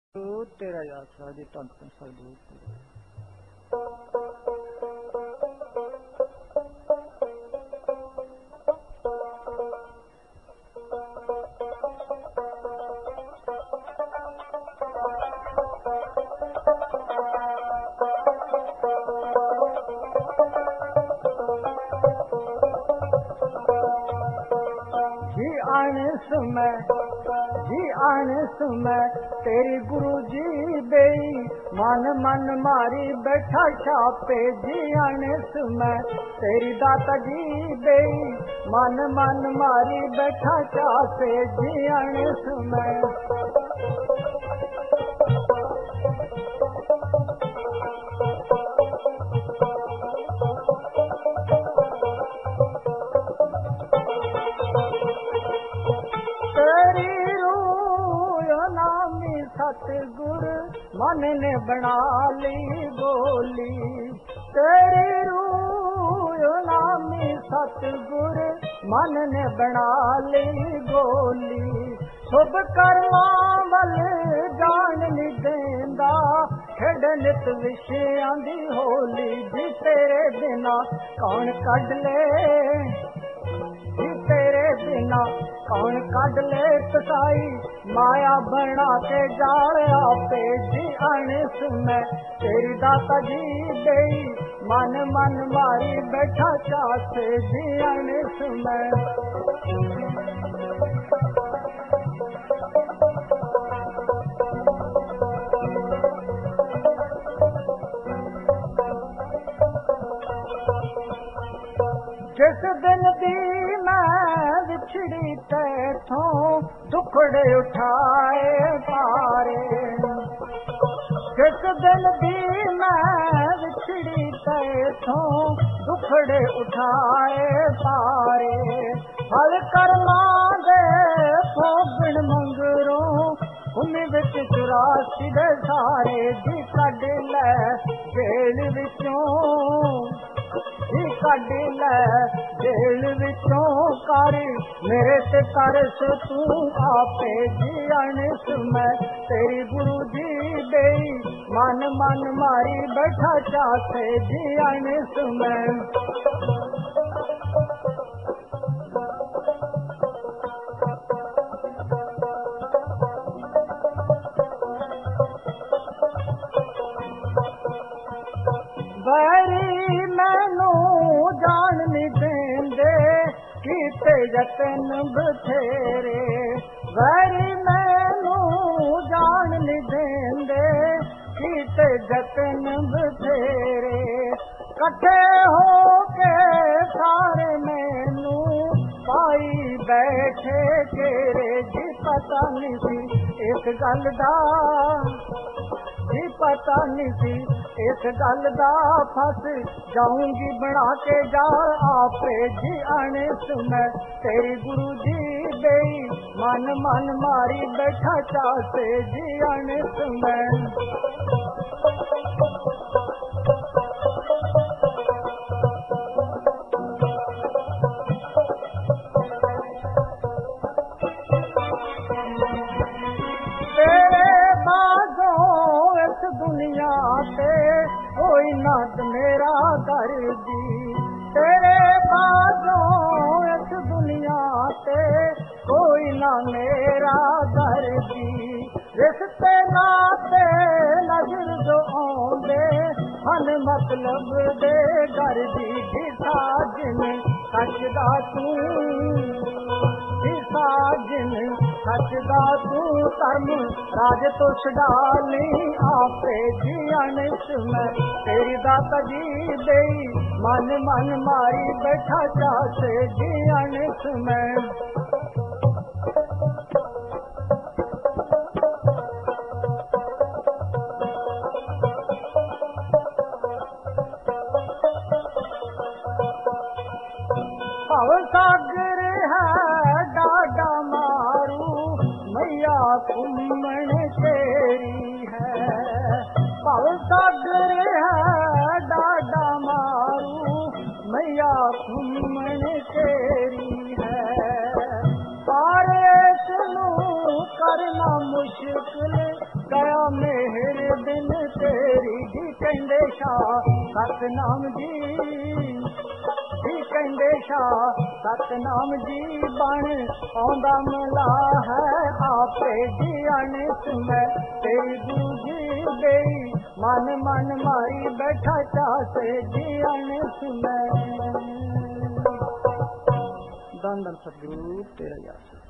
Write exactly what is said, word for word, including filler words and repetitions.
तेरा आसरा जी तन तन सरदूत जी आने सुमै जी आने सुमै तेरी गुरु जी बेई मन मन मारी बैठा छापे जी आने सुमै तेरी दाता जी बेई मन मन मारी बैठा छापे जी आने सुमै सतगुर मन ने बना ली बोली तेरी रूह नामी सतगुर मन ने बना ली बोली शुभ कर्मा वल जान नहीं देंदा खेड़ नित विषयां दी होली जी तेरे बिना कौन कढ ले जी तेरे बिना कौन कढ ले कसाई माया बना के जाल आपे जी आने सुनै तेरी दाता जी गई मन मन मारी बैठा चासे जी आने सुनै जिस दिन दी मैं विछड़ी तैथों दुखड़े उठाए पारे जिस दिन दी मैं विछड़ी तैथों दुखड़े उठाए पारे हल कर्मा दे भोगण मंगरों भूमि विच चुरासी दे सारे जी कढ लै जेल विचों जी कढ लै जेल विचों कर मेरे ते तरस तू आपे जी अणस मैं तेरी गुरु जी देई मन मन मारी बैठा चासे जी अणस मैं बैरी मैनू जान नहीं देंदे कीते जतन बथेरे बैरी मैनू जान नहीं देंदे कीते जतन बथेरे कट्ठे हो के सारे मैनू पाई बैठे तेरे जी पता नहीं सी इस गल दा जी पता नहीं सी इस गल दा फस जाऊंगी बना के जा आपे जी आने सुनै तेरी गुरु जी देई मन मन मारी बैठा चासे जी आने सुनै दुनिया पे कोई नाद मेरा कर दी तेरे बाजों इस दुनिया पे कोई ना मेरा कर दी रिश्ते नाते नजर जो आंदे हन मतलब दे घर दी दिशा जिन सचदा तू दिशा जिन सचदा तू कर्म राज तो छडाली आपे जी अणस मैं तेरी दाता जी देई मन मन मारी बैठा चासे जी अणस मैं भव सागर है डाडा मारू मैया घूमण तेरी है भव सागर है डाडा मारू मैया घूमण तेरी है पारे तनू करना मुश्किल गया मेहर बिन तेरी जी कहंदे शाह सतनाम जी जी कहंदे शाह सतनाम जी बन आंदा मिला है आपे जी आने सुने तेरी गुरु जी गई मन मन मारी बैठा चाहते जी आने सुने। धन धन सतगुरु तेरा याद।